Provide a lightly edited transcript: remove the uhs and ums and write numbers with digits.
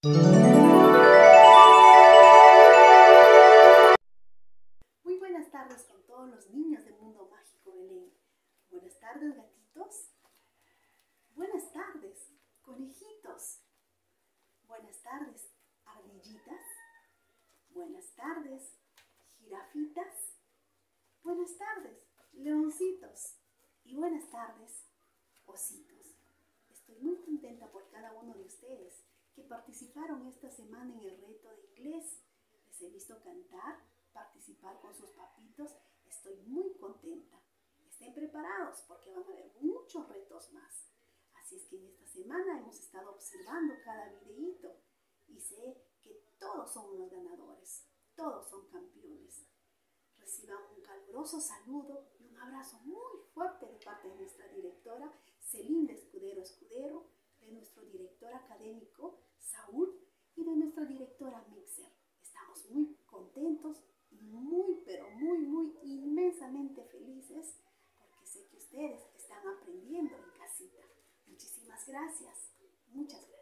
Muy buenas tardes con todos los niños del mundo mágico Belén. Buenas tardes, gatitos. Buenas tardes, conejitos. Buenas tardes, ardillitas. Buenas tardes, jirafitas. Buenas tardes, leoncitos. Y buenas tardes, ositos. Estoy muy contenta por cada uno de ustedes que participaron esta semana en el reto de inglés. Les he visto cantar, participar con sus papitos. Estoy muy contenta. Estén preparados porque van a haber muchos retos más. Así es que en esta semana hemos estado observando cada videíto y sé que todos son unos ganadores, todos son campeones. Reciban un caluroso saludo y un abrazo muy fuerte de parte de nuestra directora Celinda Escudero, de nuestro director académico Saúl y de nuestra directora Mixer. Estamos muy contentos y muy inmensamente felices porque sé que ustedes están aprendiendo en casita. Muchísimas gracias. Muchas gracias.